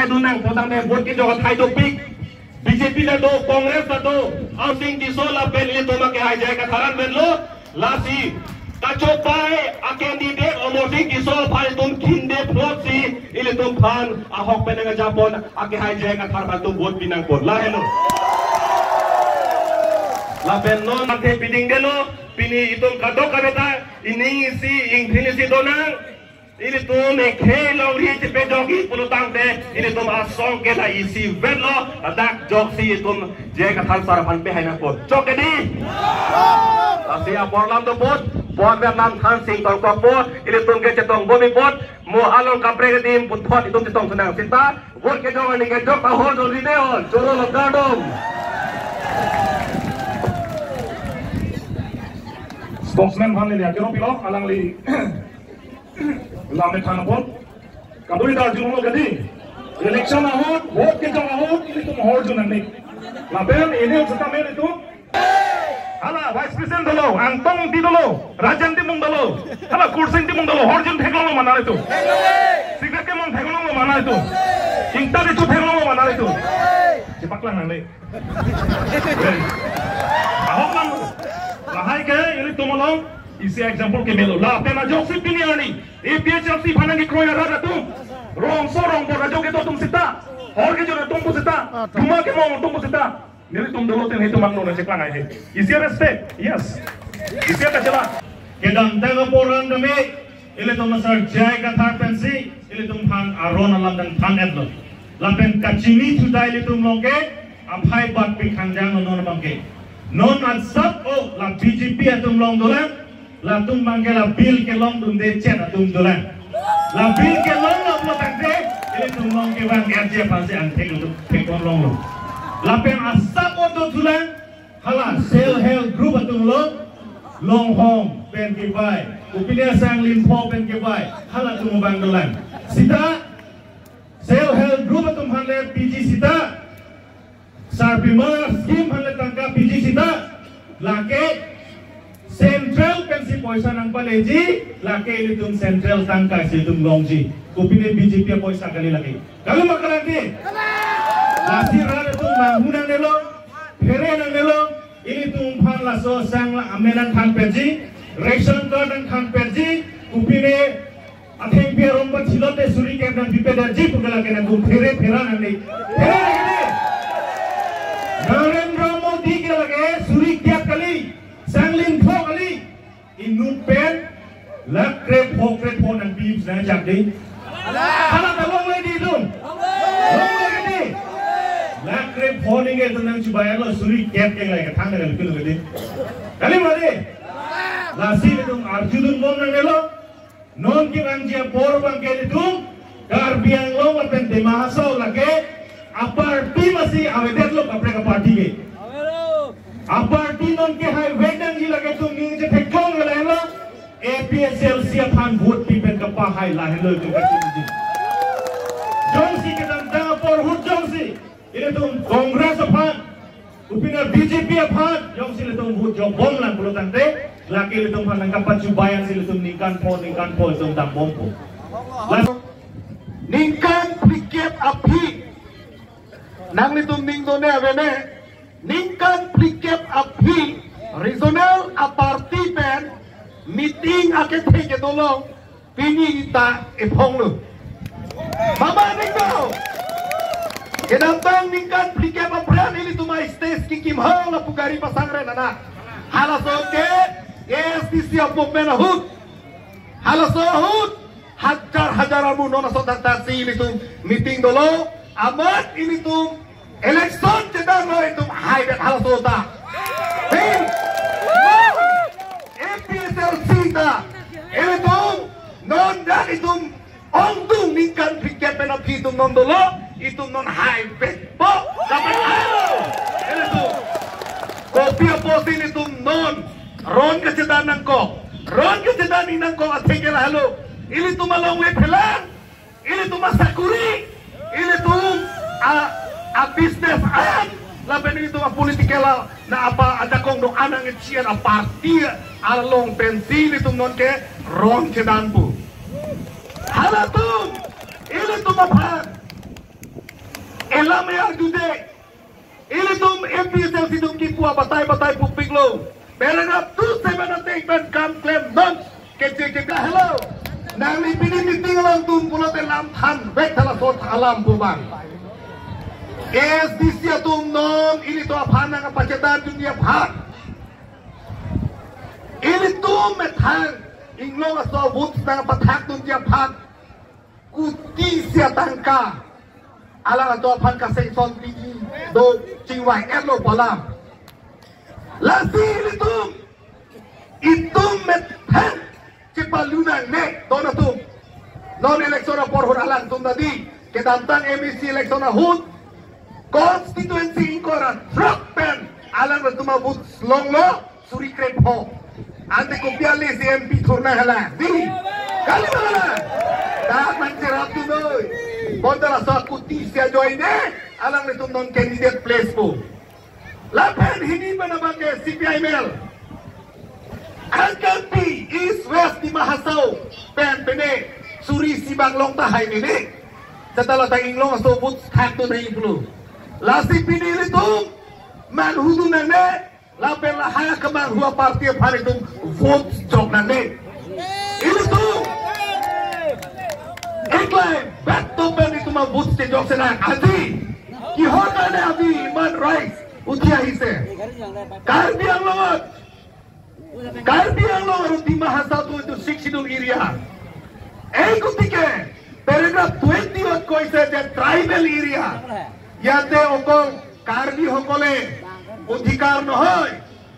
hai tu nang potang de vote ke joga thai topik BJP la do Congress la do housing kisol la pen ile toma ke hai jai ka tharan ben lo lasi kacopai a candidate omoding kisol phai tum khinde plot si ile tum phan a hok pen nga japon a ke hai jai ka thar ban tum vote binang por la hello la pen no na te piding de lo pini itum kadok kabeta ini si ingthini si donang ini tuh mekhe lauri cepe jogi pulutang deh ini tuh asong kita isi velo adak joksi itu jika thal sarapan pe hai na pot cok ini asi aporlam tuh pot pot Vietnam than sing tong kok pot ini tuh ke cetong bomi pot mo along kapre ke dim puthot itu cetong senang sinta vot ke jong ini ke jok tahol jol rine hol choro logadom spokesman bhan le kero pilo alang li Lame khana pot kaburi da juno gadi election ahot vote ke jong ahot ini tum hor junan ni laben ini sata men itu hala vice president dolo antong di dolo rajan di mung dolo hala kursin di mung dolo hor jun theklo mana itu secret ke mung theklo mana itu ingta di tu theklo mana itu cepak lang nang ni ahot nam lahai ke ini tumolong isi example ke melo la pena joksi piniani APHC phanangi kroya rada tu rong so rong bo rajo ke to tum sita hor ke jona tum sita tuma ke mo tum sita nili tum dolo ten hetu mangno na seklang ai isi respect yes isi ka chala ke dam tang poran dame ile tum sar jai ka thak pensi ile tum phang aron alam dan phang etlo la pen kachini thudai ile tum longke amphai bat pi khangjang non bangke non an sab o la BJP atum long dolan la tum bangela bil ke long dum de chen atum dolan la bil ke long lo tangte ile tum long ke bang RJ pase an thek long lo la pen asap o to tulan hala self help group atum long home pen ke bai upine sang lim pho pen ke bai hala tum bang dolan sita self help group atum hanle PG sita sarpima scheme hanle tangka PG sita lake Central pensi poisa nang paleji lake ilitum Central tangka situm longji kupine BJP poisa kali lagi kalau makalandi lasi rada tum manghuna nelo phere nang nelo ilitum phan laso sang amenan khan peji ration card nang khan peji kupine atheng pe romba chilote suri ke nang bipedaji pugala ke nang phere phera nang nei Narendra Modi ke lage suri kya kali Sanglin Pho kali inu pen lakre pho nan beeps na jak di hala ta long le di dum long le di lakre pho ni ge tunang chubaya lo suri kya ke lage thang na ke lo di kali mari lasi le dum arjudun mon na lo non ki ranjia por bang ke di dum gar biang lo apen de mahaso lage apar ti masih awedet lo kapre ka party ge aparti non ke hai wedang ji lage tu ning je thekong le lo APSL sia phan vote pi pen ka pa hai la hello tu ka ji jongsi ke dam da por hu jongsi ile tu congress phan upina BJP phan jongsi le tu vote jo bom lan pulo tante laki le tu phan ka pachu bayan si le tu ningkan po tu dam bom po ningkan piket api nang le tu ning do ne avene Ningkan pliket api regional aparti pen meeting ake theke dolong pini ita epong lu mama ningdo kedantang ningkan pliket apran ili tuma stage ki kim hau la pugari pasangre nana halaso ke SDC apok mena hut halaso hut hajar amu nona sodata si ili tum meeting dolo amat ili tum election sedang lo itu hai dan hal sota tim APSLC ta itu non dan itu ongtung ningkan piket penap itu non dolo itu non hai bet po dapat halo itu kopi aposin itu non ron kesedanan ko atekela halo ili tu malong le pelan ili tu masakuri ili tu a business an laben itu a politikela na apa ada kong do anang cian a parti along pensil itu non ke ron kedan bu hala tu ili tu mapan Elam yang jude. Ini tum MPSL sidum kipua batai puping lo. Paragraph 278 ban kam claim non kece hello. Nang ipini meeting lang tum pulot elam han wek thala sot alam buban. SDC tum non ini to apana ka pacetan dunia bhat. Ini tum methang inglong aso but tang pathak dunia bhat. Kuti sia tangka. Alang ato pan ka sengson tiji do cingwai elo palam. Lasi itum methang cipaluna nek donatum non eleksona porhur alang tum tadi kedantang emisi eleksona hut constituency ingkoran frakpen alang ratuma but slonglo suri krep ho ante kopiali si MP turna hala di kali mana dah mancerap tu doi bondala sa kuti sia joine alang ritum non candidate place po lapen hini manabake CPI-ML Angkat P, East West di Mahasau, pen pene, suri si banglong tahay nini. Setelah tanginglong asobut kanto na iblo. Lasi pinili tum, manhudu nane, lapen lahaya kemang hua parti hari tum vote jok nane. Ini tum. Iklay, betul pen itu mah vote jok senang. Adi, kihona ne adi iman rice, utia hise. Karbi ang lawat. Karbi ang lawat di Mahasau itu siksidung area. Kutike, paragraph 21 ko ise je tribal area. Yate okol Karbi hokole অধিকার নহয়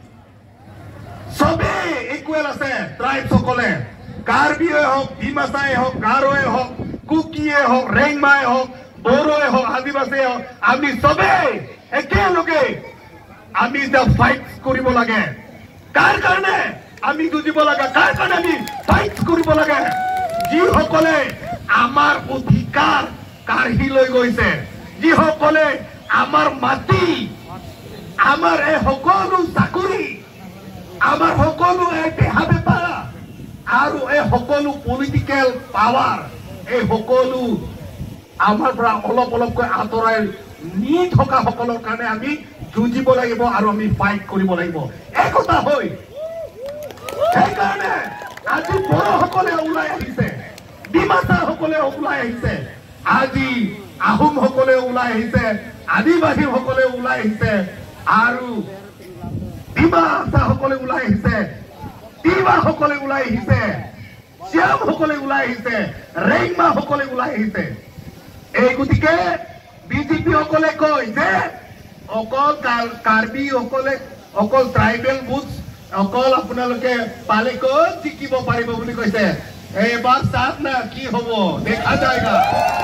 সবে ইকুয়াল আছে ট্রাইবস সকলে কার্বিয়ে হোক ডিমাসাই হোক গারোয়ে হোক কুকিয়ে হোক রেংমাই হোক বড়োয়ে হোক আদিবাসী হোক আমি সবে একেলগে আমি যা ফাইট কৰিব লাগে কাৰ কাৰণে আমি যুঁজিব লাগে কাৰ কাৰণে আমি ফাইট কৰিব লাগে যিসকলে আমাৰ অধিকাৰ কাঢ়ি লৈ গৈছে যিসকলে আমাৰ মাটি আমার এই সকলো চাকৰি আমার সকলো এই দেহা বেপাৰ আৰু এই সকলো পলিটিক্যাল পাৱাৰ এই সকলো আমাৰ পৰা অলপ অলপকৈ আঁতৰাই নি থকা সকলৰ কাৰণে আমি যুঁজিব লাগিব আৰু আমি ফাইট কৰিব লাগিব একতা হৈ সেইকাৰণে আজি বড়োসকলে ওলাই আহিছে ডিমাছাসকলে ওলাই আহিছে আজি আহোমসকলে ওলাই আহিছে আদিবাসীসকলে ওলাই আহিছে আৰু ডিমাছাসকলে ওলাই আহিছে তিৱাসকলে ওলাই আহিছে শ্যামসকলে ওলাই আহিছে ৰেংমাসকলে ওলাই আহিছে এই গতিকে বিজেপি সকলে কয় যে অকল কাৰ্বি সকলে অকল ট্ৰাইবেল বুথ অকল আপোনালোকে পালে ক'ত জিকিব পাৰিব বুলি কৈছে এইবাৰ চাওক না কি হ'ব দেখা যায়গা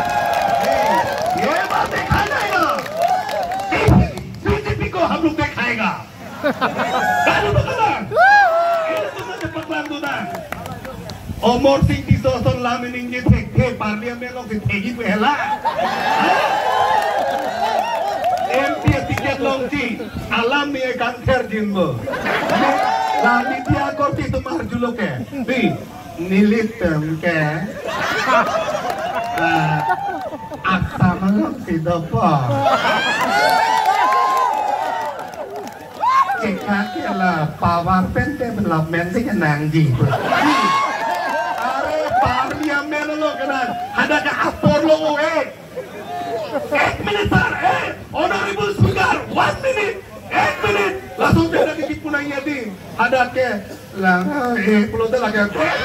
এইবাৰ দেখা যায়গা को हम लोग देखाएगा Omor sing di soson lamin ini थे parlimen लोग थेगी पहला MP tiket लोग जी alam में kanker jingo lalu dia korti itu marjulo ke bi militem ke aksa malam si dopo Kaki lah pawang pente development sih kenang ji. Are parliamen lo kenang. Ada ke apor lo Minister honorable speaker 1 minute 1 minute langsung ada ke punanya di. Ada ke lah pulau dah lagi.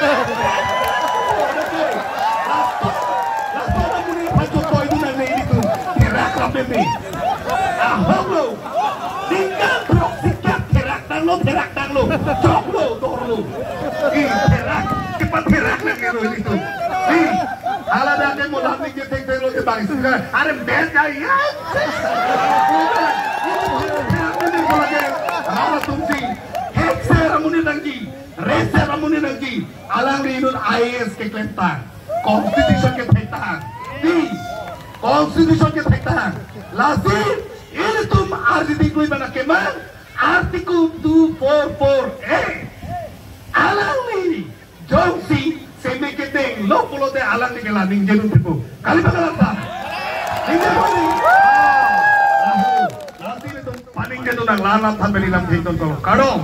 Langsung ada muni pacu toy itu nanti itu. Gerak ramai ni. Ahok lo. Tinggal proxy lo terak tang lo jok lo tor lo terak cepat terak lagi lo itu ala dake mo lamni ke tek lo ke bang suka are bel kai ya ini ko lagi ala tumsi hek ceremony nangi re ceremony nangi alang rinun IAS ke kelentang constitution ke thektan di constitution ke thektan lasi ini tum RDD koi bana keman Artikel 244A alang ni Jongsi semeketeng lo pulo te alang ni kelanding jenun tipu kali bakalan ini ke tu nang lanap than beli lam theiton ko kadong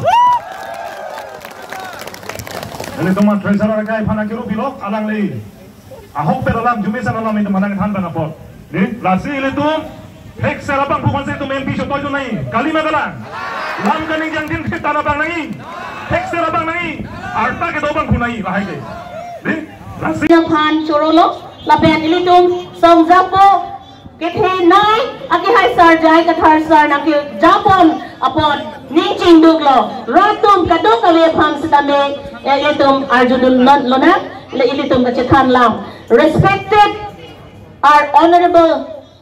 ini teman treasurer kai phana kiro bilok alang lei ahok peralam jumesan alam itu manang than bana pot ni lasi ile tu hek serabang bukan se tu MP so toy tu nai kali magalang lam kaning jang din ke tanah bang nai hek serabang nai arta ke dobang kunai lahai ke ni lasi yang phan chorolo lapen ile tu song japo Kethi nai aki hai sar jai kathar sar na ki Japon upon ninching duglo ratum kadok ale pham sidame ilitum arjunun lona ilitum kachethan lam respected our honorable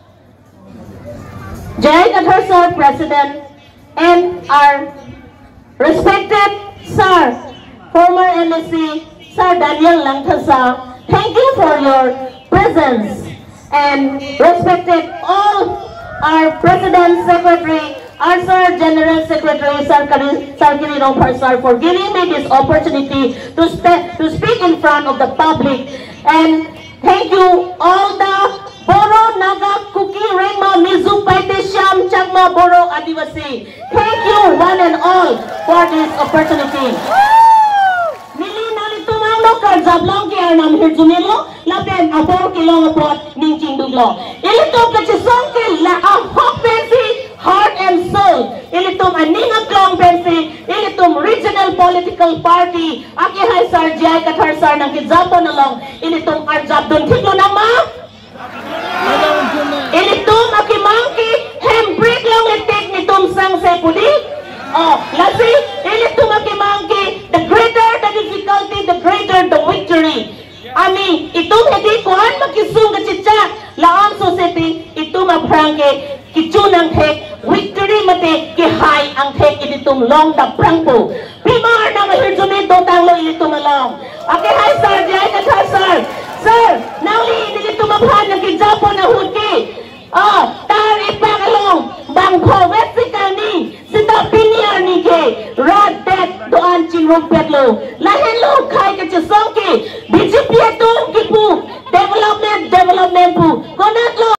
Jai Kathar sir president and our respected sir former MSc Sir Daniel Langthasa, thank you for your presence. And respected all our President Secretary, our Sir General Secretary, Sir Kiri Rompar sir, for giving me this opportunity to speak in front of the public. And thank you all the Boro, Naga, Kuki, Rengma, Mizu, Paite, Sham, Chakma, Boro, Adivasi. Thank you one and all for this opportunity. Kar jablong ke arnam hirjumelo lapen abor kilong apot ningching duglo ilitom kachisong ke la ahok pensi heart and soul ilitom aning aklong pensi ilitom regional political party aki hai sar Jai Kathar sar nang kijapo nalong ilitom arjabdon thiklo nama ilitom aki mangki hembrik long letek nitom sang se puli lasi ilitom aki mangki the greater the difficulty the greater the victory. Ami itong hindi kuhan makisung kachitsa laang society itong aprangke kichunang thek victory mate kihai ang thek ilitum long da prangpo. Pimar na mahirjumi dotang lo ilitum along. Okay, hi sir, Jai Kathar sir. Sir, nauli ilitum aphan ng kijapo na hudki. Tar ipangalong bangko wesikani sita pinyar ni ke rad det doan chingrong petlo lahen lo khai ke chesong ki BJP atum ki pu development pu konat lo